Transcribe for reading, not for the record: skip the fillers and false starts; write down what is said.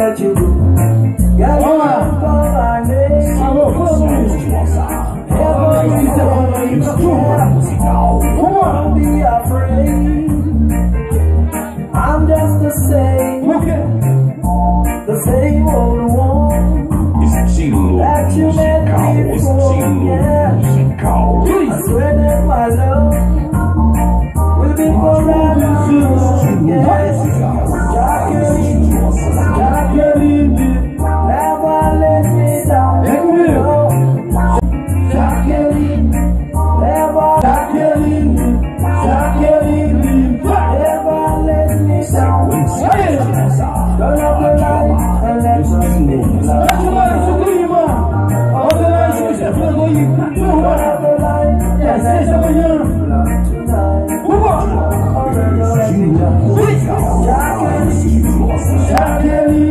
let you go. Girl, you don't call my name. Don't be afraid. I'm just the same old one that you met before. Yeah, I swear that my love will be forever. Yeah, Jacqueline, never let me down. Jacqueline, never let me down. Turn up the light and let us live. Turn up the light and let us live tonight. Jacqueline.